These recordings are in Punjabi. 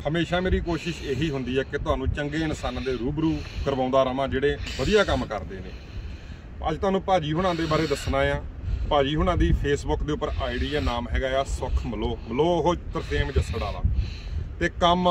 हमेशा मेरी कोशिश यही होंदी है कि तुहानूं चंगे इंसानां दे रूबरू करवाउंदा रहां जिहड़े वधिया काम करदे ने। अज तुहानूं भाजी हुणां दे बारे दसना आ। भाजी हुणां दी फेसबुक दे उपर आईडी है, नाम हैगा आ सुख मलो ओह तरसेम जस्सड़ वाला। ते काम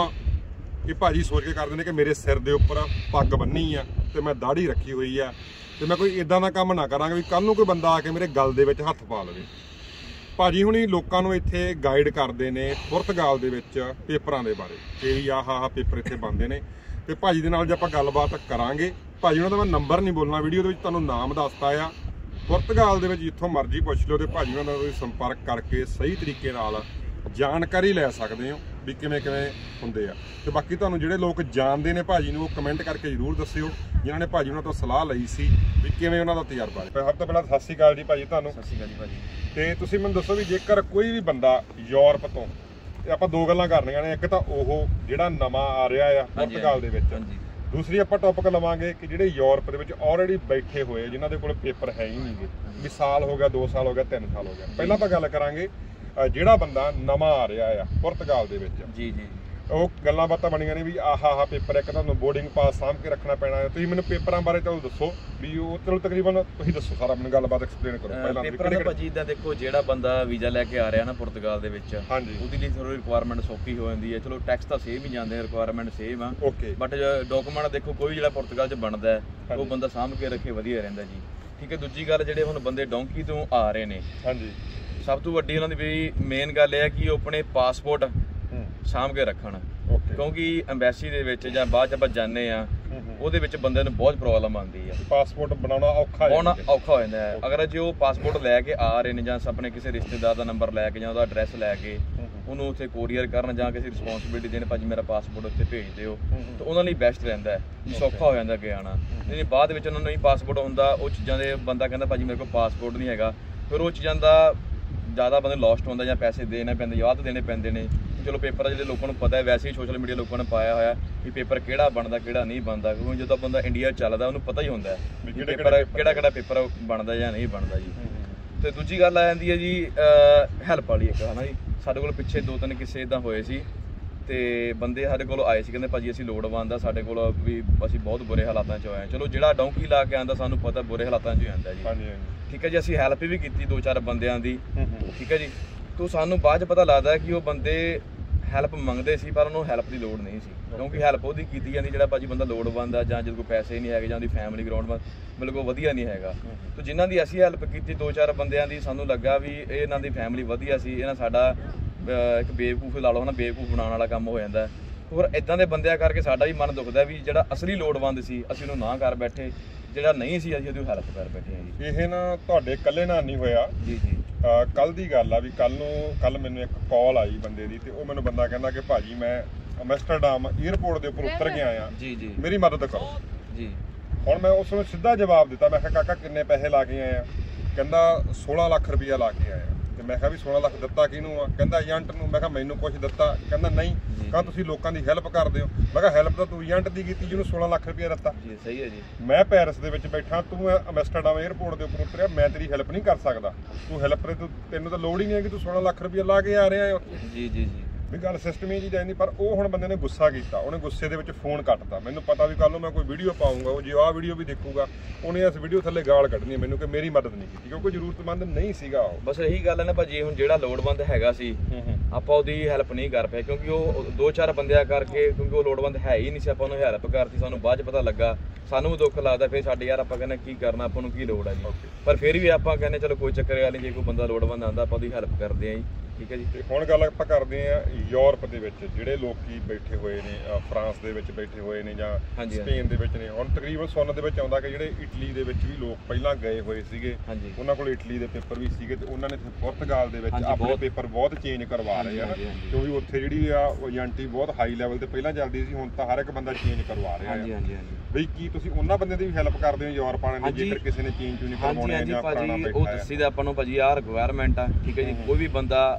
ये भाजी सोच के करदे ने कि मेरे सिर दे उपर पग बन्नी आ ते मैं दाढ़ी रखी हुई आ ते मैं कोई इदां दा काम ना करांगा भी कल नूं कोई बंदा आके मेरे गल दे विच हत्थ पा लवे। भाजी हुणी लोकां नूं इत्थे गाइड करदे ने पुर्तगाल दे विच पेपरां दे बारे कि आह पेपर इत्थे बनदे ने। ते भाजी दे नाल जे आपां गलबात करांगे। भाजी हुणां दा मैं नंबर नहीं बोलना वीडियो दे विच, तुहानूं नाम दसदा आ। पुर्तगाल दे विच जिੱਥੋਂ मर्जी पुछ लो ते भाजी हुणां दा तुसीं संपर्क करके सही तरीके नाल जानकारी लै सकदे हो भी किवें हुंदे आ। ते बाकी तुहानूं जिहड़े लोक जाणदे ने भाजी नूं कमेंट करके जरूर दस्सिओ जिन्हां ने भाजी हुणां तो सलाह लई सी भी किवें उन्हां दा तजर्बा है। सब तो पहलां सत श्री अकाल जी भाजी तुहानूं। सत श्री अकाल जी भाजी। ते तुसीं मैनूं दस्सो भी जेकर कोई भी बंदा यूरोप तो आपां दो गल्लां करनियां ने, एक तां ओह जिहड़ा नवां आ रिहा आ पुर्तगाल दे विच, दूसरी आपां टॉपिक लवांगे कि जिहड़े यूरोप दे विच ऑलरेडी बैठे होए जिन्हां दे कोल पेपर है ही नहीं गे, भी साल हो गया 2 साल हो गया 3 साल हो गया। पहलां आपां गल करांगे जिहड़ा बंदा नवां आ रिहा आ पुर्तगाल दे विच, जी जी ਉਹ ਗੱਲਾਂ ਬਾਤਾਂ ਬਣੀਆਂ ਨੇ ਵੀ ਆਹ ਪੇਪਰ ਇੱਕ ਤੁਹਾਨੂੰ ਬੋਰਡਿੰਗ ਪਾਸ ਸਾਂਭ ਕੇ ਰੱਖਣਾ ਪੈਣਾ ਹੈ। ਤੁਸੀਂ ਮੈਨੂੰ ਪੇਪਰਾਂ ਬਾਰੇ ਚਲੋ ਦੱਸੋ ਵੀ ਉਹ ਚਲੋ ਤਕਰੀਬਨ ਤੁਸੀਂ ਦੱਸੋ ਸਾਰਾ ਮੈਨੂੰ ਗੱਲਬਾਤ ਐਕਸਪਲੇਨ ਕਰੋ ਪਹਿਲਾਂ। ਪੇਪਰਾਂ ਦਾ ਭਾਜੀ ਇਦਾਂ ਦੇਖੋ, ਜਿਹੜਾ ਬੰਦਾ ਵੀਜ਼ਾ ਲੈ ਕੇ ਆ ਰਿਹਾ ਨਾ ਪੁਰਤਗਾਲ ਦੇ ਵਿੱਚ, ਉਹਦੇ ਲਈ ਥੋੜੀ ਰਿਕੁਆਇਰਮੈਂਟ ਸੌਖੀ ਹੋ ਜਾਂਦੀ ਹੈ। ਚਲੋ ਟੈਕਸ ਤਾਂ ਸੇਮ ਹੀ ਜਾਂਦੇ, ਰਿਕੁਆਇਰਮੈਂਟ ਸੇਮ ਆ, ਬਟ ਡਾਕੂਮੈਂਟ ਦੇਖੋ ਕੋਈ ਜਿਹੜਾ ਪੁਰਤਗਾਲ 'ਚ ਬਣਦਾ ਉਹ ਬੰਦਾ ਸਾਂਭ ਕੇ ਰੱਖੇ ਵਧੀਆ ਰਹਿੰਦਾ ਜੀ। ਠੀਕ ਹੈ। ਦੂਜੀ ਗੱਲ ਜਿਹੜੇ ਹੁਣ ਬੰਦੇ ਡੋਂਕੀ ਤੋਂ ਆ ਰਹੇ ਨੇ, ਹਾਂਜੀ, ਸਭ ਤੋਂ ਵੱਡੀ ਉਹਨਾਂ ਦੀ ਵੀ ਮੇਨ ਗੱਲ ਇਹ ਹੈ ਕਿ ਉਹ ਆਪਣੇ ਪਾਸਪੋਰਟ ਸਾਂਭ ਕੇ ਰੱਖਣ, ਕਿਉਂਕਿ ਐਮਬੈਸੀ ਦੇ ਵਿੱਚ ਜਾਂ ਬਾਅਦ 'ਚ ਆਪਾਂ ਜਾਂਦੇ ਆ ਉਹਦੇ ਵਿੱਚ ਬੰਦੇ ਨੂੰ ਬਹੁਤ ਪ੍ਰੋਬਲਮ ਆਉਂਦੀ ਹੈ। ਪਾਸਪੋਰਟ ਬਣਾਉਣਾ ਔਖਾ ਹੋ ਜਾਂਦਾ ਹੈ। ਅਗਰ ਜੇ ਉਹ ਪਾਸਪੋਰਟ ਲੈ ਕੇ ਆ ਰਹੇ ਨੇ ਜਾਂ ਆਪਣੇ ਕਿਸੇ ਰਿਸ਼ਤੇਦਾਰ ਦਾ ਨੰਬਰ ਲੈ ਕੇ ਜਾਂ ਉਹਦਾ ਐਡਰੈਸ ਲੈ ਕੇ ਉਹਨੂੰ ਉੱਥੇ ਕੋਰੀਅਰ ਕਰਨ ਜਾਂ ਕਿਸੇ ਰਿਸਪੌਂਸਿਬਿਲਿਟੀ ਦੇਣ, ਭਾਜੀ ਮੇਰਾ ਪਾਸਪੋਰਟ ਉੱਥੇ ਭੇਜ ਦਿਓ, ਤਾਂ ਉਹਨਾਂ ਲਈ ਬੈਸਟ ਰਹਿੰਦਾ ਹੈ, ਸੌਖਾ ਹੋ ਜਾਂਦਾ ਅੱਗੇ ਆਉਣਾ। ਨਹੀਂ ਬਾਅਦ ਵਿੱਚ ਉਹਨਾਂ ਨੂੰ ਨਹੀਂ ਪਾਸਪੋਰਟ ਹੁੰਦਾ, ਉਹ ਚੀਜ਼ਾਂ ਦੇ ਬੰਦਾ ਕਹਿੰਦਾ ਭਾਜੀ ਮੇਰੇ ਕੋਲ ਪਾਸਪੋਰਟ ਨਹੀਂ ਹੈਗਾ, ਫਿਰ ਉਹ ਚੀਜ਼ਾਂ ਦਾ ਜ਼ਿਆਦਾ ਬੰਦੇ ਲੋਸਟ ਹੁੰਦਾ ਜਾਂ ਪੈਸੇ ਦੇਣੇ ਪੈਂਦੇ, ਯਾਦ ਦੇਣੇ ਪੈਂਦੇ ਨੇ। ਚਲੋ ਪੇਪਰ ਜਿਹੜੇ ਲੋਕਾਂ ਨੂੰ ਪਤਾ ਹੈ, ਵੈਸੇ ਹੀ ਸੋਸ਼ਲ ਮੀਡੀਆ ਲੋਕਾਂ ਨੇ ਪਾਇਆ ਹੋਇਆ ਵੀ ਪੇਪਰ ਕਿਹੜਾ ਬਣਦਾ ਕਿਹੜਾ ਨਹੀਂ ਬਣਦਾ, ਕਿਉਂਕਿ ਜਦੋਂ ਬੰਦਾ ਇੰਡੀਆ ਚੱਲਦਾ ਉਹਨੂੰ ਪਤਾ ਹੀ ਹੁੰਦਾ ਵੀ ਪੇਪਰ ਕਿਹੜਾ ਪੇਪਰ ਬਣਦਾ ਜਾਂ ਨਹੀਂ ਬਣਦਾ ਜੀ। ਤੇ ਦੂਜੀ ਗੱਲ ਆ ਜਾਂਦੀ ਹੈ ਜੀ ਹੈਲਪ ਵਾਲੀ ਇੱਕ, ਹੈ ਨਾ ਜੀ। ਸਾਡੇ ਕੋਲ ਪਿੱਛੇ 2-3 ਕਿਸੇ ਇੱਦਾਂ ਹੋਏ ਸੀ ਤੇ ਬੰਦੇ ਸਾਡੇ ਕੋਲ ਆਏ ਸੀ, ਕਹਿੰਦੇ ਭਾਜੀ ਅਸੀਂ ਲੋੜਵੰਦ ਆ, ਸਾਡੇ ਕੋਲ ਵੀ ਅਸੀਂ ਬਹੁਤ ਬੁਰੇ ਹਾਲਾਤਾਂ 'ਚ ਹੋਏ। ਚਲੋ ਜਿਹੜਾ ਡੌਂਕੀ ਲਾ ਕੇ ਆਉਂਦਾ ਸਾਨੂੰ ਪਤਾ ਬੁਰੇ ਹਾਲਾਤਾਂ 'ਚ ਹੀ ਆਉਂਦਾ ਜੀ। ਠੀਕ ਹੈ ਜੀ। ਅਸੀਂ ਹੈਲਪ ਵੀ ਕੀਤੀ 2-4 ਬੰਦਿਆਂ ਦੀ, ਠੀਕ ਹੈ ਜੀ। ਤੋਂ ਸਾਨੂੰ ਬਾਅਦ 'ਚ ਪਤਾ ਲੱਗਦਾ ਕਿ ਉਹ ਬੰਦੇ ਹੈਲਪ ਮੰਗਦੇ ਸੀ ਪਰ ਉਹਨੂੰ ਹੈਲਪ ਦੀ ਲੋੜ ਨਹੀਂ ਸੀ, ਕਿਉਂਕਿ ਹੈਲਪ ਉਹਦੀ ਕੀਤੀ ਜਾਂਦੀ ਜਿਹੜਾ ਭਾਜੀ ਬੰਦਾ ਲੋੜਵੰਦ ਆ ਜਾਂ ਜਿਹਦੇ ਕੋਲ ਪੈਸੇ ਨਹੀਂ ਹੈਗੇ ਜਾਂ ਉਹਦੀ ਫੈਮਿਲੀ ਗਰਾਊਂਡ ਬਿਲਕੁਲ ਵਧੀਆ ਨਹੀਂ ਹੈਗਾ। ਤਾਂ ਜਿਨ੍ਹਾਂ ਦੀ ਅਸੀਂ ਹੈਲਪ ਕੀਤੀ 2-4 ਬੰਦਿਆਂ ਦੀ, ਸਾਨੂੰ ਲੱਗਾ ਵੀ ਇਹਨਾਂ ਦੀ ਫੈਮਿਲੀ ਵਧੀਆ ਸੀ, ਇਹਨਾਂ ਸਾਡਾ ਇੱਕ ਬੇਵਕੂਫ ਲਾ ਲਓ ਨਾ, ਬੇਵਕੂਫ ਬਣਾਉਣ ਵਾਲਾ ਕੰਮ ਹੋ ਜਾਂਦਾ। ਹੋਰ ਇੱਦਾਂ ਦੇ ਬੰਦਿਆਂ ਕਰਕੇ ਸਾਡਾ ਵੀ ਮਨ ਦੁਖਦਾ ਵੀ ਜਿਹੜਾ ਅਸਲੀ ਲੋੜਵੰਦ ਸੀ ਅਸੀਂ ਉਹਨੂੰ ਨਾ ਕਰ ਬੈਠੇ, ਜਿਹੜਾ ਨਹੀਂ ਸੀ ਅਸੀਂ ਉਹਦੀ ਹੈਲਪ ਕਰ ਬੈਠੇ ਹਾਂ ਜੀ। ਇਹ ਨਾ ਤੁਹਾਡੇ ਇਕੱਲੇ ਨਾਲ ਨਹੀਂ ਹੋਇਆ ਜੀ ਜੀ। ਕੱਲ ਦੀ ਗੱਲ ਆ ਵੀ ਕੱਲ ਮੈਨੂੰ ਇੱਕ ਕਾਲ ਆਈ ਬੰਦੇ ਦੀ, ਤੇ ਉਹ ਮੈਨੂੰ ਬੰਦਾ ਕਹਿੰਦਾ ਕਿ ਭਾਜੀ ਮੈਂ ਐਮਸਟਰਡਮ 에ਅਰਪੋਰਟ ਦੇ ਉੱਪਰ ਉਤਰ ਗਿਆ ਆ ਜੀ ਜੀ, ਮੇਰੀ ਮਦਦ ਕਰੋ ਜੀ। ਹੁਣ ਮੈਂ ਉਸ ਨੂੰ ਸਿੱਧਾ ਜਵਾਬ ਦਿੱਤਾ, ਮੈਂ ਕਿਹਾ ਕਾਕਾ ਕਿੰਨੇ ਪੈਸੇ ਲਾ ਕੇ ਆਏ ਆ? ਕਹਿੰਦਾ 16 ਲੱਖ ਰੁਪਈਆ ਲਾ ਕੇ ਆਇਆ। ਤੇ ਮੈਂ ਕਿਹਾ ਵੀ 16 ਲੱਖ ਦਿੱਤਾ ਕਿਹਨੂੰ ਆ? ਕਹਿੰਦਾ ਏਜੰਟ ਨੂੰ। ਮੈਂ ਕਿਹਾ ਮੈਨੂੰ ਕੁਛ ਦਿੱਤਾ? ਕਹਿੰਦਾ ਨਹੀਂ। ਕਹਿੰਦਾ ਤੁਸੀਂ ਲੋਕਾਂ ਦੀ ਹੈਲਪ ਕਰਦੇ ਹੋ। ਮੈਂ ਕਿਹਾ ਹੈਲਪ ਤਾਂ ਤੂੰ ਏਜੰਟ ਦੀ ਕੀਤੀ ਜਿਹਨੂੰ 16 ਲੱਖ ਰੁਪਈਆ ਦਿੱਤਾ। ਜੀ ਸਹੀ ਹੈ ਜੀ। ਮੈਂ ਪੈਰਿਸ ਦੇ ਵਿੱਚ ਬੈਠਾ, ਤੂੰ ਐਮਸਟਰਡਮ 에ਅਰਪੋਰਟ ਦੇ ਉੱਪਰ ਉਤਰਿਆ, ਮੈਂ ਤੇਰੀ ਹੈਲਪ ਨਹੀਂ ਕਰ ਸਕਦਾ। ਤੂੰ ਹੈਲਪ ਤੈਨੂੰ ਤਾਂ ਲੋੜ ਹੀ ਨਹੀਂ ਹੈ ਕਿ ਤੂੰ 16 ਲੱਖ ਰੁਪਈਆ ਲਾ ਕੇ ਆ ਰਿਹਾ ਹੈ ਉੱਥੇ। ਜੀ ਜੀ ਜੀ। ਵੀ ਗੱਲ ਸਿਸਟਮ ਹੀ ਜੀ ਜਾਂਦੀ। ਪਰ ਉਹ ਹੁਣ ਬੰਦੇ ਨੇ ਗੁੱਸਾ ਕੀਤਾ, ਉਹਨੇ ਗੁੱਸੇ ਦੇ ਵਿੱਚ ਫੋਨ ਕੱਟਤਾ। ਮੈਨੂੰ ਪਤਾ ਵੀ ਕੱਲ ਨੂੰ ਮੈਂ ਕੋਈ ਵੀਡੀਓ ਪਾਊਂਗਾ, ਉਹ ਜੇ ਆਹ ਵੀਡੀਓ ਵੀ ਦੇਖੂਗਾ ਉਹਨੇ ਇਸ ਵੀਡੀਓ ਥੱਲੇ ਗਾਲ ਕੱਢਣੀ ਮੈਨੂੰ ਕਿ ਮੇਰੀ ਮਦਦ ਨਹੀਂ ਕੀਤੀ, ਕਿਉਂਕਿ ਜ਼ਰੂਰਤਮੰਦ ਨਹੀਂ ਸੀਗਾ ਉਹ। ਬਸ ਇਹੀ ਗੱਲ ਹੈ ਨਾ ਭਾਜੀ, ਹੁਣ ਜਿਹੜਾ ਲੋੜਵੰਦ ਹੈਗਾ ਸੀ ਆਪਾਂ ਉਹਦੀ ਹੈਲਪ ਨਹੀਂ ਕਰ ਪਏ, ਕਿਉਂਕਿ ਉਹ 2-4 ਬੰਦਿਆਂ ਕਰਕੇ, ਕਿਉਂਕਿ ਉਹ ਲੋੜਵੰਦ ਹੈ ਹੀ ਨਹੀਂ ਸੀ, ਆਪਾਂ ਉਹਨੂੰ ਹੈਲਪ ਕਰਤੀ। ਸਾਨੂੰ ਬਾਅਦ 'ਚ ਪਤਾ ਲੱਗਾ, ਸਾਨੂੰ ਵੀ ਦੁੱਖ ਲੱਗਦਾ ਫਿਰ ਸਾਡੇ ਯਾਰ, ਆਪਾਂ ਕਹਿੰਦੇ ਕੀ ਕਰਨਾ, ਆਪਾਂ ਨੂੰ ਕੀ ਲੋੜ ਹੈ ਜੀ। ਪਰ ਫਿਰ ਵੀ ਆਪਾਂ ਕਹਿੰਦੇ ਚਲੋ ਕੋਈ ਚੱਕਰ ਗੱਲ ਨਹੀਂ, ਜੇ ਕੋਈ ਬੰਦਾ ਲੋੜਵੰਦ ਆਉਂਦਾ ਆਪਾਂ ਉਹਦੀ ਹੈਲਪ ਕਰਦੇ ਹਾਂ ਜੀ। ਠੀਕ ਹੈ ਜੀ। ਤੇ ਹੁਣ ਗੱਲ ਆਪਾਂ ਕਰਦੇ ਹਾਂ ਯੂਰਪ ਦੇ ਵਿੱਚ ਜਿਹੜੇ ਲੋਕੀ ਬੈਠੇ ਹੋਏ ਨੇ, ਫਰਾਂਸ ਦੇ ਵਿੱਚ ਬੈਠੇ ਹੋਏ ਨੇ ਜਾਂ ਸਪੇਨ ਦੇ ਵਿੱਚ ਨੇ। ਹੁਣ ਤਕਰੀਬਨ ਸੁਣਨ ਦੇ ਵਿੱਚ ਆਉਂਦਾ ਕਿ ਜਿਹੜੇ ਇਟਲੀ ਦੇ ਵਿੱਚ ਵੀ ਲੋਕ ਪਹਿਲਾਂ ਗਏ ਹੋਏ ਸੀਗੇ, ਉਹਨਾਂ ਕੋਲ ਇਟਲੀ ਦੇ ਪੇਪਰ ਵੀ ਸੀਗੇ, ਤੇ ਉਹਨਾਂ ਨੇ ਪੁਰਤਗਾਲ ਦੇ ਵਿੱਚ ਆਪਣੇ ਪੇਪਰ ਬਹੁਤ ਚੇਂਜ ਕਰਵਾ ਰਹੇ ਆ, ਕਿਉਂਕਿ ਉੱਥੇ ਜਿਹੜੀ ਆ ਏਜੰਟੀ ਬਹੁਤ ਹਾਈ ਲੈਵਲ ਤੇ ਪਹਿਲਾਂ ਚੱਲਦੀ ਸੀ, ਹੁਣ ਤਾਂ ਹਰ ਇੱਕ ਬੰਦਾ ਚੇਂਜ ਕਰਵਾ ਰਿਹਾ ਹੈ। ਬਈ ਕੀ ਤੁਸੀਂ ਉਹਨਾਂ ਬੰਦੇ ਦੀ ਵੀ ਹੈਲਪ ਕਰਦੇ ਹੋ ਯੂਰਪ ਵਾਲਿਆਂ ਦੀ, ਜੇਕਰ ਕਿਸੇ ਨੇ ਚੇਂਜ ਨਹੀਂ ਕਰਵਾਉਣੇ ਜਾਂ ਪੁਰਾਣਾ ਬੈਠਾ ਹੈ? ਉਹ ਦੱਸੀ ਦਾ ਆਪਾਂ ਨੂੰ ਭਾਜੀ ਆਹ ਰਿਕੁਆਇਰਮੈਂਟ ਆ। ਠੀਕ ਹੈ ਜੀ। ਕੋਈ ਵੀ ਬੰਦਾ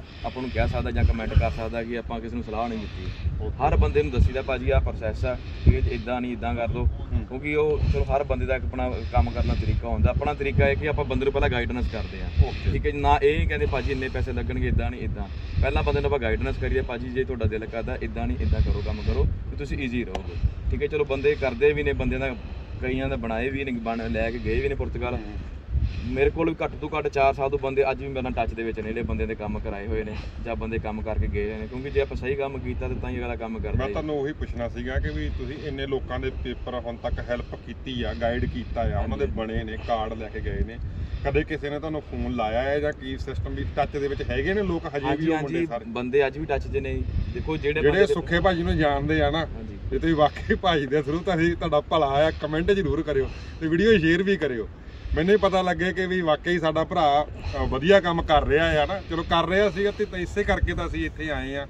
ਆਪਾਂ ਨੂੰ ਕਹਿ ਸਕਦਾ ਜਾਂ ਕਮੈਂਟ ਕਰ ਸਕਦਾ ਕਿ ਆਪਾਂ ਕਿਸੇ ਨੂੰ ਸਲਾਹ ਨਹੀਂ ਦਿੱਤੀ। ਹਰ ਬੰਦੇ ਨੂੰ ਦੱਸੀਦਾ ਭਾਜੀ ਆਹ ਪ੍ਰੋਸੈਸ ਆ, ਇਹ ਇਦਾਂ ਨਹੀਂ ਇਦਾਂ ਕਰ ਦੋ, ਕਿਉਂਕਿ ਉਹ ਚਲੋ ਹਰ ਬੰਦੇ ਦਾ ਆਪਣਾ ਕੰਮ ਕਰਨ ਦਾ ਤਰੀਕਾ ਹੁੰਦਾ। ਆਪਣਾ ਤਰੀਕਾ ਹੈ ਕਿ ਆਪਾਂ ਬੰਦੇ ਨੂੰ ਪਹਿਲਾਂ ਗਾਈਡੈਂਸ ਕਰਦੇ ਆ, ਠੀਕ ਹੈ ਜੀ। ਨਾ ਇਹ ਕਹਿੰਦੇ ਭਾਜੀ ਇੰਨੇ ਪੈਸੇ ਲੱਗਣਗੇ, ਇਦਾਂ ਨਹੀਂ ਇਦਾਂ, ਪਹਿਲਾਂ ਬੰਦੇ ਨੂੰ ਆਪਾਂ ਗਾਈਡੈਂਸ ਕਰੀਏ ਭਾਜੀ ਜੇ ਤੁਹਾਡਾ ਦਿਲ ਕਰਦਾ ਇਦਾਂ ਨਹੀਂ ਇਦਾਂ ਕਰੋ, ਕੰਮ ਕਰੋ ਕਿ ਤੁਸੀਂ ਈਜ਼ੀ ਰਹੋਗੇ, ਠੀਕ ਹੈ। ਚਲੋ ਬੰਦੇ ਕਰਦੇ ਵੀ ਨੇ, ਬੰਦੇ ਦਾ ਕਈਆਂ ਦਾ ਬਣਾਏ ਵੀ ਨੇ, ਲੈ ਕੇ ਗਏ ਵੀ ਨੇ ਪੁਰਤਗਾਲ। ਮੇਰੇ ਕੋਲ ਵੀ ਘੱਟ ਤੋਂ ਘੱਟ 4 ਸਾਲ ਤੋਂ ਬੰਦੇ ਅੱਜ ਵੀ ਮੇਰੇ ਨਾਲ ਟੱਚ ਦੇ ਵਿੱਚ ਨੇ, ਜਿਹੜੇ ਬੰਦੇ ਦੇ ਕੰਮ ਕਰਾਏ ਹੋਏ ਨੇ ਜਾਂ ਬੰਦੇ ਕੰਮ ਕਰਕੇ ਗਏ ਨੇ, ਕਿਉਂਕਿ ਜੇ ਆਪਾਂ ਸਹੀ ਕੰਮ ਕੀਤਾ ਤਾਂ ਹੀ ਅਗਲਾ ਕੰਮ ਕਰਦਾ। ਮੈਂ ਤੁਹਾਨੂੰ ਉਹੀ ਪੁੱਛਣਾ ਸੀਗਾ ਕਿ ਵੀ ਤੁਸੀਂ ਇੰਨੇ ਲੋਕਾਂ ਦੇ ਪੇਪਰ ਹੁਣ ਤੱਕ ਹੈਲਪ ਕੀਤੀ ਆ, ਗਾਈਡ ਕੀਤਾ ਆ, ਉਹਨਾਂ ਦੇ ਬਣੇ ਨੇ, ਕਾਰਡ ਲੈ ਕੇ ਗਏ ਨੇ, ਕਦੇ ਕਿਸੇ ਨੇ ਤੁਹਾਨੂੰ ਫੋਨ ਲਾਇਆ ਹੈ ਜਾਂ ਕੀ ਸਿਸਟਮ ਵੀ ਟੱਚ ਦੇ ਵਿੱਚ ਹੈਗੇ ਨੇ ਲੋਕ ਹਜੇ ਵੀ? ਉਹ ਮੁੰਡੇ ਸਾਰੇ ਬੰਦੇ ਅੱਜ ਵੀ ਟੱਚ 'ਚ ਨੇ। ਦੇਖੋ ਜਿਹੜੇ ਸੁੱਖੇ ਭਾਜੀ ਨੂੰ ਜਾਣਦੇ ਆ ਨਾ, ਜੇ ਤੁਸੀਂ ਵਾਕਈ ਭਾਜੀ ਦੇ ਥਰੂ ਤਾਂ ਤੁਹਾਡਾ ਭਲਾ ਆ, ਕਮੈਂਟ ਜ਼ਰੂਰ ਕਰਿਓ ਤੇ ਵੀਡੀਓ ਸ਼ੇਅਰ ਵੀ ਕਰਿਓ। ਮੈਨੂੰ ਹੀ ਪਤਾ ਲੱਗੇ ਕਿ ਵੀ ਵਾਕਈ ਸਾਡਾ ਭਰਾ ਵਧੀਆ ਕੰਮ ਕਰ ਰਿਹਾ ਆ ਨਾ। ਚਲੋ ਕਰ ਰਿਹਾ ਸੀਗਾ ਤੇ ਇਸੇ ਕਰਕੇ ਤਾਂ ਅਸੀਂ ਇੱਥੇ ਆਏ ਆ।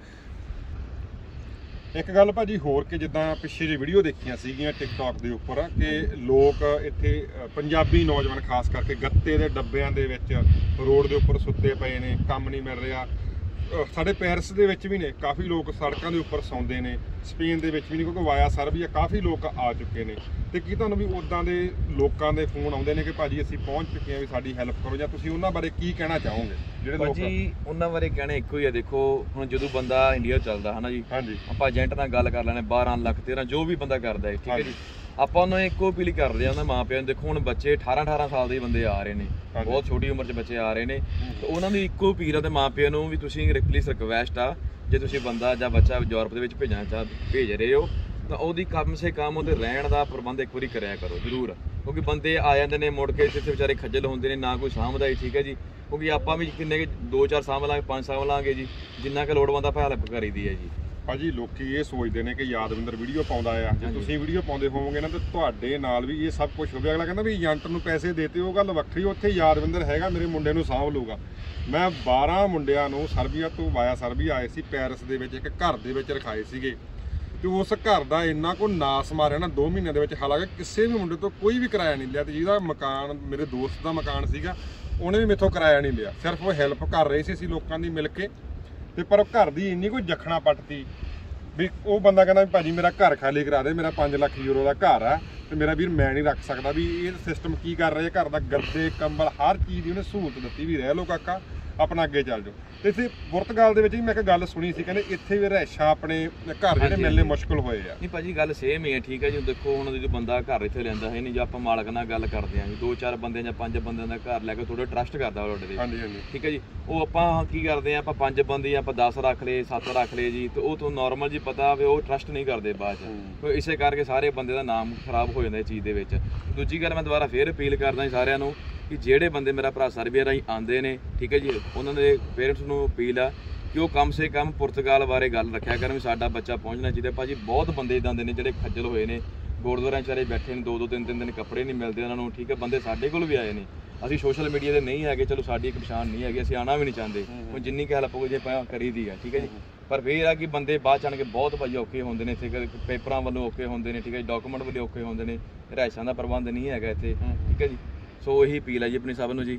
ਇੱਕ ਗੱਲ ਭਾਜੀ ਹੋਰ ਕਿ ਜਿੱਦਾਂ ਪਿੱਛੇ ਜਿਹੀ ਵੀਡੀਓ ਦੇਖੀਆਂ ਸੀਗੀਆਂ ਟਿਕਟੌਕ ਦੇ ਉੱਪਰ ਕਿ ਲੋਕ ਇੱਥੇ ਪੰਜਾਬੀ ਨੌਜਵਾਨ ਖਾਸ ਕਰਕੇ ਗੱਤੇ ਦੇ ਡੱਬਿਆਂ ਦੇ ਵਿੱਚ ਰੋਡ ਦੇ ਉੱਪਰ ਸੁੱਤੇ ਪਏ ਨੇ, ਕੰਮ ਨਹੀਂ ਮਿਲ ਰਿਹਾ। ਸਾਡੇ ਪੈਰਿਸ ਦੇ ਵਿੱਚ ਵੀ ਨੇ ਕਾਫੀ ਲੋਕ ਸੜਕਾਂ ਦੇ ਉੱਪਰ ਸੌਂਦੇ ਨੇ, ਸਪੇਨ ਦੇ ਵਿੱਚ ਵੀ ਨਹੀਂ, ਕਿਉਂਕਿ ਵਾਇਆ ਸਰਬੀਆ ਕਾਫੀ ਲੋਕ ਆ ਚੁੱਕੇ ਨੇ। ਤੇ ਕੀ ਤੁਹਾਨੂੰ ਵੀ ਉੱਦਾਂ ਦੇ ਲੋਕਾਂ ਦੇ ਫੋਨ ਆਉਂਦੇ ਨੇ ਕਿ ਭਾਜੀ ਅਸੀਂ ਪਹੁੰਚ ਚੁੱਕੇ ਹਾਂ, ਵੀ ਸਾਡੀ ਹੈਲਪ ਕਰੋ, ਜਾਂ ਤੁਸੀਂ ਉਹਨਾਂ ਬਾਰੇ ਕੀ ਕਹਿਣਾ ਚਾਹੋਗੇ? ਜਿਹੜੇ ਲੋਕ ਭਾਜੀ ਉਹਨਾਂ ਬਾਰੇ ਕਹਿਣਾ ਇੱਕੋ ਹੀ ਆ। ਦੇਖੋ ਹੁਣ ਜਦੋਂ ਬੰਦਾ ਇੰਡੀਆ ਚੱਲਦਾ ਹੈ ਨਾ ਜੀ, ਆਪਾਂ ਏਜੰਟ ਨਾਲ ਗੱਲ ਕਰ ਲੈਣੇ 12 ਲੱਖ 13 ਜੋ ਵੀ ਬੰਦਾ ਕਰਦਾ ਹੈ, ਠੀਕ ਹੈ ਜੀ। ਆਪਾਂ ਉਹਨਾਂ ਨੂੰ ਇੱਕੋ ਅਪੀਲ ਕਰਦੇ ਆ ਉਹਨਾਂ ਮਾਂ ਪਿਓ ਨੂੰ। ਦੇਖੋ ਹੁਣ ਬੱਚੇ 18 ਸਾਲ ਦੇ ਬੰਦੇ ਆ ਰਹੇ ਨੇ, ਬਹੁਤ ਛੋਟੀ ਉਮਰ 'ਚ ਬੱਚੇ ਆ ਰਹੇ ਨੇ, ਤੇ ਉਹਨਾਂ ਦੀ ਇੱਕੋ ਅਪੀਲ ਆ ਤੇ ਮਾਂ ਪਿਓ ਨੂੰ ਵੀ ਤੁਸੀਂ ਪਲੀਜ਼ ਰਿਕਵੈਸਟ ਆ, ਜੇ ਤੁਸੀਂ ਬੰਦਾ ਜਾਂ ਬੱਚਾ ਯੂਰਪ ਦੇ ਵਿੱਚ ਭੇਜ ਰਹੇ ਹੋ ਤਾਂ ਉਹਦੀ ਕਮ ਸੇ ਕਮ ਉਹਦੇ ਰਹਿਣ ਦਾ ਪ੍ਰਬੰਧ ਇੱਕ ਵਾਰੀ ਕਰਿਆ ਕਰੋ ਜ਼ਰੂਰ, ਕਿਉਂਕਿ ਬੰਦੇ ਆ ਜਾਂਦੇ ਨੇ ਮੁੜ ਕੇ ਇੱਥੇ ਵਿਚਾਰੇ ਖੱਜਲ ਹੁੰਦੇ ਨੇ, ਨਾ ਕੋਈ ਸਾਂਭਦਾ ਹੀ, ਠੀਕ ਹੈ ਜੀ। ਕਿਉਂਕਿ ਆਪਾਂ ਵੀ ਕਿੰਨੇ 2-4 ਸਾਂਭ ਲਾਂਗੇ, 5 ਸਾਂਭ ਲਾਂਗੇ ਜੀ, ਜਿੰਨਾ ਕਿ ਲੋੜਵੰਦ ਆਪਾਂ ਹੈਲਪ ਕਰੀਦੀ ਹੈ ਜੀ। ਭਾਜੀ ਲੋਕੀ ਇਹ ਸੋਚਦੇ ਨੇ ਕਿ ਯਾਦਵਿੰਦਰ ਵੀਡੀਓ ਪਾਉਂਦਾ ਆ, ਜੇ ਤੁਸੀਂ ਵੀਡੀਓ ਪਾਉਂਦੇ ਹੋਵੋਗੇ ਨਾ ਤਾਂ ਤੁਹਾਡੇ ਨਾਲ ਵੀ ਇਹ ਸਭ ਕੁਝ ਹੋਵੇ। ਅਗਲਾ ਕਹਿੰਦਾ ਵੀ ਏਜੰਟ ਨੂੰ ਪੈਸੇ ਦੇਤੇ, ਉਹ ਗੱਲ ਵੱਖਰੀ, ਉੱਥੇ ਯਾਦਵਿੰਦਰ ਹੈਗਾ ਮੇਰੇ ਮੁੰਡੇ ਨੂੰ ਸਾਂਭ ਲੂਗਾ। ਮੈਂ 12 ਮੁੰਡਿਆਂ ਨੂੰ ਸਰਬੀਆ ਤੋਂ ਵਾਇਆ ਸਰਬੀਆ ਆਏ ਸੀ, ਪੈਰਿਸ ਦੇ ਵਿੱਚ ਇੱਕ ਘਰ ਦੇ ਵਿੱਚ ਰਖਾਏ ਸੀਗੇ, ਤੇ ਉਸ ਘਰ ਦਾ ਇੰਨਾ ਕੋ ਨਾਸ ਮਾਰਿਆ ਨਾ 2 ਮਹੀਨਿਆਂ ਦੇ ਵਿੱਚ। ਹਾਲਾਂਕਿ ਕਿਸੇ ਵੀ ਮੁੰਡੇ ਤੋਂ ਕੋਈ ਵੀ ਕਿਰਾਇਆ ਨਹੀਂ ਲਿਆ, ਤੇ ਜਿਹਦਾ ਮਕਾਨ ਮੇਰੇ ਦੋਸਤ ਦਾ ਮਕਾਨ ਸੀਗਾ ਉਹਨੇ ਵੀ ਮੇਥੋਂ ਕਿਰਾਇਆ ਨਹੀਂ ਲਿਆ, ਸਿਰਫ ਉਹ ਹੈਲਪ ਕਰ ਰਹੇ ਸੀ ਅਸੀਂ ਲੋਕਾਂ ਦੀ ਮਿਲ ਕੇ। ਤੇ ਪਰ ਘਰ ਦੀ ਇੰਨੀ ਕੋਈ ਜਖਣਾ ਪੱਟਤੀ ਵੀ ਉਹ ਬੰਦਾ ਕਹਿੰਦਾ ਵੀ ਭਾਜੀ ਮੇਰਾ ਘਰ ਖਾਲੀ ਕਰਾ ਦੇ, ਮੇਰਾ 5 ਲੱਖ ਯੂਰੋ ਦਾ ਘਰ ਆ ਤੇ ਮੇਰਾ ਵੀਰ ਮੈਂ ਨਹੀਂ ਰੱਖ ਸਕਦਾ। ਵੀ ਇਹ ਸਿਸਟਮ ਕੀ ਕਰ ਰਹੇ ਘਰ ਦਾ, ਗੱਦੇ ਕੰਬਲ ਹਰ ਚੀਜ਼ ਦੀ ਉਹਨੇ ਸਹੂਲਤ ਦਿੱਤੀ ਵੀ ਰਹਿ ਲਓ ਕਾਕਾ, ਆਪਣਾ ਅੱਗੇ ਚੱਲ ਜਾਓ। ਤੇ ਇੱਥੇ ਪੁਰਤਗਾਲ ਦੇ ਵਿੱਚ ਵੀ ਮੈਂ ਇੱਕ ਗੱਲ ਸੁਣੀ ਸੀ, ਕਹਿੰਦੇ ਇੱਥੇ ਵੀ ਰਹਿਸ਼ਾਂ ਆਪਣੇ ਘਰ ਜਿਹੜੇ ਮਿਲਣੇ ਮੁਸ਼ਕਲ ਹੋਏ ਆ। ਨਹੀਂ ਭਾਜੀ ਗੱਲ ਸੇਮ ਹੀ ਹੈ, ਠੀਕ ਹੈ ਜੀ। ਦੇਖੋ ਹੁਣ ਜਦੋਂ ਬੰਦਾ ਘਰ ਇੱਥੇ ਲੈਂਦਾ ਹੈ ਨਹੀਂ, ਜੇ ਆਪਾਂ ਮਾਲਕ ਨਾਲ ਗੱਲ ਕਰਦੇ ਹਾਂ ਜੀ, 2-4 ਬੰਦੇ ਜਾਂ 5 ਬੰਦਿਆਂ ਦਾ ਘਰ ਲੈ ਕੇ ਥੋੜਾ ਟਰਸਟ ਕਰਦਾ ਤੁਹਾਡੇ ਤੇ, ਠੀਕ ਹੈ ਜੀ। ਉਹ ਆਪਾਂ ਕੀ ਕਰਦੇ ਹਾਂ, ਆਪਾਂ 5 ਬੰਦੇ ਆਪਾਂ 10 ਰੱਖ ਲਏ, 7 ਰੱਖ ਲਏ ਜੀ, ਤੇ ਉਹ ਤੁਹਾਨੂੰ ਨੋਰਮਲ ਜੀ ਪਤਾ ਵੀ ਉਹ ਟਰਸਟ ਨਹੀਂ ਕਰਦੇ ਬਾਅਦ 'ਚ, ਇਸੇ ਕਰਕੇ ਸਾਰੇ ਬੰਦੇ ਦਾ ਨਾਮ ਖਰਾਬ ਹੋ ਜਾਂਦਾ ਇਸ ਚੀਜ਼ ਦੇ ਵਿੱਚ। ਦੂਜੀ ਗੱਲ ਮੈਂ ਦੁਬਾਰਾ ਫੇਰ ਅਪੀਲ ਕਰਦਾ ਸਾਰਿਆਂ ਨੂੰ ਕਿ ਜਿਹੜੇ ਬੰਦੇ ਮੇਰਾ ਭਰਾ ਸਰਬੀਆ ਰਾਹੀਂ ਆਉਂਦੇ ਨੇ, ਠੀਕ ਹੈ ਜੀ, ਉਹਨਾਂ ਦੇ ਪੇਰੈਂਟਸ ਨੂੰ ਅਪੀਲ ਆ ਕਿ ਉਹ ਕਮ ਸੇ ਕਮ ਪੁਰਤਗਾਲ ਬਾਰੇ ਗੱਲ ਰੱਖਿਆ ਕਰਨ ਵੀ ਸਾਡਾ ਬੱਚਾ ਪਹੁੰਚਣਾ ਚਾਹੀਦਾ। ਭਾਜੀ ਬਹੁਤ ਬੰਦੇ ਇਦਾਂ ਦੇ ਨੇ ਜਿਹੜੇ ਖੱਜਲ ਹੋਏ ਨੇ, ਗੁਰਦੁਆਰਿਆਂ 'ਚ ਬੈਠੇ ਨੇ, 2-2 3-3 ਦਿਨ ਕੱਪੜੇ ਨਹੀਂ ਮਿਲਦੇ ਉਹਨਾਂ ਨੂੰ, ਠੀਕ ਹੈ। ਬੰਦੇ ਸਾਡੇ ਕੋਲ ਵੀ ਆਏ ਨੇ, ਅਸੀਂ ਸੋਸ਼ਲ ਮੀਡੀਆ ਤੇ ਨਹੀਂ ਹੈਗੇ, ਚਲੋ ਸਾਡੀ ਇੱਕ ਪਛਾਣ ਨਹੀਂ ਹੈਗੀ, ਅਸੀਂ ਆਉਣਾ ਵੀ ਨਹੀਂ ਚਾਹੁੰਦੇ, ਹੁਣ ਜਿੰਨੀ ਕੁ ਹੈਲਪ ਹੋ ਜੇ ਕਰੀ ਦੀ ਆ, ਠੀਕ ਹੈ ਜੀ। ਪਰ ਫਿਰ ਆ ਕਿ ਬੰਦੇ ਬਾਅਦ ਚ ਆਣ ਕੇ ਬਹੁਤ ਭਾਈ ਔਖੇ ਹੁੰਦੇ ਨੇ ਇੱਥੇ, ਪੇਪਰਾਂ ਵੱਲੋਂ ਔਖੇ ਹੁੰਦੇ ਨੇ, ਠੀਕ ਹੈ ਜੀ, ਡਾਕੂਮੈਂਟ ਵੱਲੋਂ ਔਖੇ ਹੁੰਦੇ ਨੇ, ਰਿਹਾਇਸ਼ਾਂ ਦਾ ਪ੍ਰਬੰਧ ਨਹੀਂ ਹੈਗਾ ਇੱਥੇ, ਠੀਕ ਹੈ ਜੀ। ਸੋ ਇਹੀ ਅਪੀਲ ਹੈ ਜੀ ਆਪਣੀ ਸਭ ਨੂੰ ਜੀ।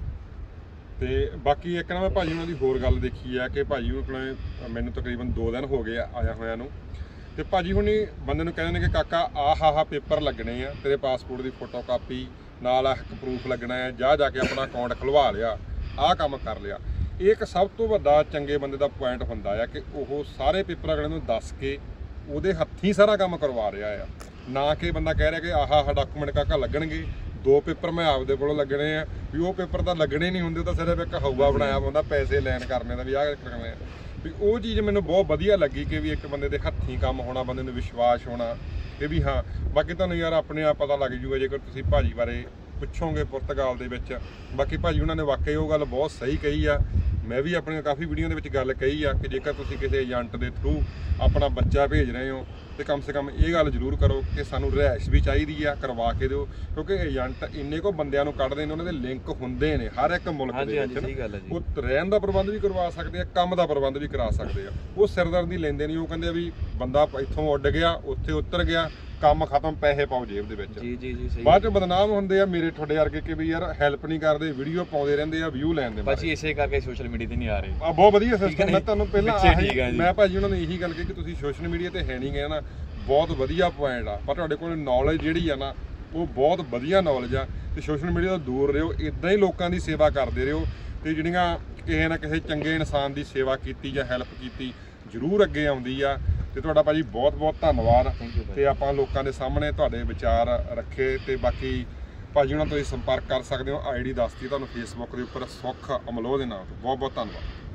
ਤੇ ਬਾਕੀ ਇੱਕ ਨਾ ਮੈਂ ਭਾਜੀ ਉਹਨਾਂ ਦੀ ਹੋਰ ਗੱਲ ਦੇਖੀ ਆ ਕਿ ਭਾਜੀ ਕੋਲ ਮੈਨੂੰ ਤਕਰੀਬਨ 2 ਦਿਨ ਹੋ ਗਏ ਆਇਆ ਹੋਇਆਂ ਨੂੰ, ਤੇ ਭਾਜੀ ਹੁਣੀ ਬੰਦੇ ਨੂੰ ਕਹਿੰਦੇ ਨੇ ਕਿ ਕਾਕਾ ਆਹ ਪੇਪਰ ਲੱਗਣੇ ਆ, ਤੇਰੇ ਪਾਸਪੋਰਟ ਦੀ ਫੋਟੋ ਕਾਪੀ ਨਾਲ ਇੱਕ ਪ੍ਰੂਫ ਲੱਗਣਾ ਹੈ, ਜਾ ਕੇ ਆਪਣਾ ਅਕਾਊਂਟ ਖੁਲਵਾ ਲਿਆ, ਆਹ ਕੰਮ ਕਰ ਲਿਆ। ਇਹ ਇੱਕ ਸਭ ਤੋਂ ਵੱਡਾ ਚੰਗੇ ਬੰਦੇ ਦਾ ਪੁਆਇੰਟ ਹੁੰਦਾ ਆ ਕਿ ਉਹ ਸਾਰੇ ਪੇਪਰ ਅਗਲੇ ਨੂੰ ਦੱਸ ਕੇ ਉਹਦੇ ਹੱਥੀਂ ਸਾਰਾ ਕੰਮ ਕਰਵਾ ਰਿਹਾ ਆ, ਨਾ ਕਿ ਬੰਦਾ ਕਹਿ ਰਿਹਾ ਕਿ ਆਹ ਡਾਕੂਮੈਂਟ ਕਾਕਾ ਲੱਗਣਗੇ, 2 ਪੇਪਰ ਮੈਂ ਆਪਦੇ ਕੋਲੋਂ ਲੱਗਣੇ ਆ, ਵੀ ਉਹ ਪੇਪਰ ਤਾਂ ਲੱਗਣੇ ਨਹੀਂ ਹੁੰਦੇ, ਉਹ ਤਾਂ ਸਿਰਫ ਇੱਕ ਹਊਆ ਬਣਾਇਆ ਹੁੰਦਾ ਪੈਸੇ ਲੈਣ ਕਰਨੇ ਦਾ, ਵੀ ਆਹ ਕਰਨੇ ਆ। ਵੀ ਉਹ ਚੀਜ਼ ਮੈਨੂੰ ਬਹੁਤ ਵਧੀਆ ਲੱਗੀ ਕਿ ਵੀ ਇੱਕ ਬੰਦੇ ਦੇ ਹੱਥੀਂ ਕੰਮ ਹੋਣਾ, ਬੰਦੇ ਨੂੰ ਵਿਸ਼ਵਾਸ ਹੋਣਾ ਕਿ ਵੀ ਹਾਂ। ਬਾਕੀ ਤੁਹਾਨੂੰ ਯਾਰ ਆਪਣੇ ਆਪ ਪਤਾ ਲੱਗ ਜੂਗਾ ਜੇਕਰ ਤੁਸੀਂ ਭਾਜੀ ਬਾਰੇ ਪੁੱਛੋਗੇ ਪੁਰਤਗਾਲ ਦੇ ਵਿੱਚ। ਬਾਕੀ ਭਾਜੀ ਉਹਨਾਂ ਨੇ ਵਾਕਈ ਉਹ ਗੱਲ ਬਹੁਤ ਸਹੀ ਕਹੀ ਆ, ਮੈਂ ਵੀ ਆਪਣੀਆਂ ਕਾਫੀ ਵੀਡੀਓ ਦੇ ਵਿੱਚ ਗੱਲ ਕਹੀ ਆ ਕਿ ਜੇਕਰ ਤੁਸੀਂ ਕਿਸੇ ਏਜੰਟ ਦੇ ਥਰੂ ਆਪਣਾ ਬੱਚਾ ਭੇਜ ਰਹੇ ਹੋ ਤੇ ਕਮ ਸੇ ਕਮ ਇਹ ਗੱਲ ਜ਼ਰੂਰ ਕਰੋ ਕਿ ਸਾਨੂੰ ਰਿਹਾਇਸ਼ ਵੀ ਚਾਹੀਦੀ ਆ, ਕਰਵਾ ਕੇ ਦਿਓ, ਕਿਉਂਕਿ ਏਜੰਟ ਇੰਨੇ ਕੋ ਬੰਦਿਆਂ ਨੂੰ ਕੱਢਦੇ ਨੇ, ਉਹਨਾਂ ਦੇ ਲਿੰਕ ਹੁੰਦੇ ਨੇ ਹਰ ਇੱਕ ਮੁਲਕ ਦੇ ਵਿੱਚ। ਉਹ ਰਹਿਣ ਦਾ ਪ੍ਰਬੰਧ ਵੀ ਕਰਵਾ ਸਕਦੇ ਆ, ਕੰਮ ਦਾ ਪ੍ਰਬੰਧ ਵੀ ਕਰਾ ਸਕਦੇ ਆ, ਉਹ ਸਿਰਦਰਦੀ ਲੈਂਦੇ ਨਹੀਂ। ਉਹ ਕਹਿੰਦੇ ਆ ਵੀ ਬੰਦਾ ਇੱਥੋਂ ਉੱਡ ਗਿਆ, ਉੱਥੇ ਉਤਰ ਗਿਆ, ਕੰਮ ਖਤਮ, ਪੈਸੇ ਪਾਓ ਜੇਬ ਦੇ ਵਿੱਚ। ਜੀ ਸਹੀ। ਬਾਅਦ ਚ ਬਦਨਾਮ ਹੁੰਦੇ ਆ ਮੇਰੇ ਤੁਹਾਡੇ ਵਰਗੇ ਕਿ ਵੀ ਯਾਰ ਹੈਲਪ ਨਹੀਂ ਕਰਦੇ, ਵੀਡੀਓ ਪਾਉਂਦੇ ਰਹਿੰਦੇ ਆ ਵਿਊ ਲੈਣ ਦੇ ਬਾਰੇ। ਭਾਜੀ ਇਸੇ ਕਰਕੇ ਸੋਸ਼ਲ ਮੀਡੀਆ ਤੇ ਨਹੀਂ ਆ ਰਹੇ। ਬਹੁਤ ਵਧੀਆ ਸਿਸਟਮ। ਮੈਂ ਤੁਹਾਨੂੰ ਪਹਿਲਾਂ ਮੈਂ ਭਾਜੀ ਉਹਨਾਂ ਨੂੰ ਇਹੀ ਗੱਲ ਕਹੀ ਕਿ ਤੁਸੀਂ ਸੋਸ਼ਲ ਮੀਡੀਆ ਤੇ ਹੈ ਨਹੀਂ ਗਏ ਨਾ, ਬਹੁਤ ਵਧੀਆ ਪੁਆਇੰਟ ਆ, ਪਰ ਤੁਹਾਡੇ ਕੋਲ ਨੌਲੇਜ ਜਿਹੜੀ ਆ ਨਾ ਉਹ ਬਹੁਤ ਵਧੀਆ ਨੌਲੇਜ ਆ, ਤੇ ਸੋਸ਼ਲ ਮੀਡੀਆ ਤੋਂ ਦੂਰ ਰਹੋ, ਇਦਾਂ ਹੀ ਲੋਕਾਂ ਦੀ ਸੇਵਾ ਕਰਦੇ ਰਹੋ, ਤੇ ਜਿਹੜੀਆਂ ਕਿਸੇ ਨਾ ਕਿਸੇ ਚੰਗੇ ਇਨਸਾਨ ਦੀ ਸੇਵਾ ਕੀਤੀ ਜਾਂ ਹੈਲਪ ਕੀਤੀ ਜ਼ਰੂਰ ਅੱਗੇ ਆਉਂਦੀ ਆ। ਤੇ ਤੁਹਾਡਾ ਭਾਜੀ ਬਹੁਤ ਬਹੁਤ ਧੰਨਵਾਦ। ਤੇ ਆਪਾਂ ਲੋਕਾਂ ਦੇ ਸਾਹਮਣੇ ਤੁਹਾਡੇ ਵਿਚਾਰ ਰੱਖੇ, ਤੇ ਬਾਕੀ ਭਾਜੀ ਉਹਨਾਂ ਤੋਂ ਸੰਪਰਕ ਕਰ ਸਕਦੇ ਹੋ, ਆਈਡੀ ਦੱਸਤੀ ਤੁਹਾਨੂੰ ਫੇਸਬੁੱਕ ਦੇ ਉੱਪਰ, ਸੁੱਖ ਅਮਲੋਹ ਦੇ ਨਾਮ ਤੋਂ। ਬਹੁਤ ਬਹੁਤ ਧੰਨਵਾਦ।